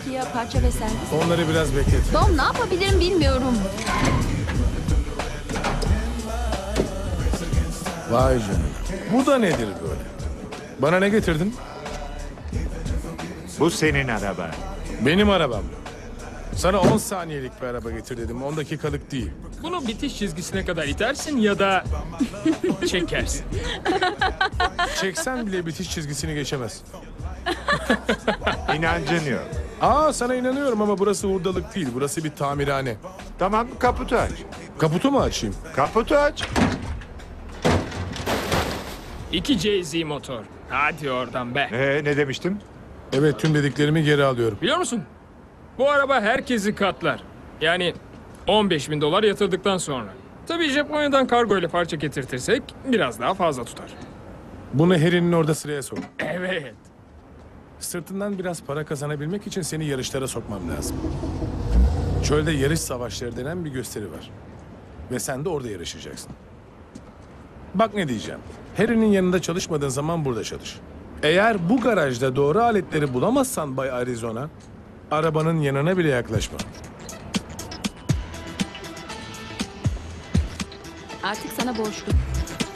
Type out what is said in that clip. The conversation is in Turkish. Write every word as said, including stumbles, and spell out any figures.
Peki ya parça ve servis? Onları biraz beklet. Tom, ne yapabilirim bilmiyorum. Vay canına. Bu da nedir böyle? Bana ne getirdin? Bu senin araba. Benim arabam. Sana on saniyelik bir araba getir dedim. on dakikalık değil. Bunu bitiş çizgisine kadar itersin ya da çekersin. Çeksen bile bitiş çizgisini geçemez. İnancın yok. Aa, sana inanıyorum ama burası hurdalık değil. Burası bir tamirhane. Tamam, kaputu aç. Kaputu mu açayım? Kaputu aç. iki C Z motor. Hadi oradan be. Ee, ne demiştim? Evet, tüm dediklerimi geri alıyorum. Biliyor musun? Bu araba herkesi katlar. Yani on beş bin dolar yatırdıktan sonra. Tabii Japonya'dan kargo ile parça getirtirsek biraz daha fazla tutar. Bunu Harry'nin orada sıraya sok. Evet. Sırtından biraz para kazanabilmek için seni yarışlara sokmam lazım. Çölde yarış savaşları denen bir gösteri var. Ve sen de orada yarışacaksın. Bak ne diyeceğim. Harry'nin yanında çalışmadığın zaman burada çalış. Eğer bu garajda doğru aletleri bulamazsan Bay Arizona, arabanın yanına bile yaklaşma. Artık sana borçluyum.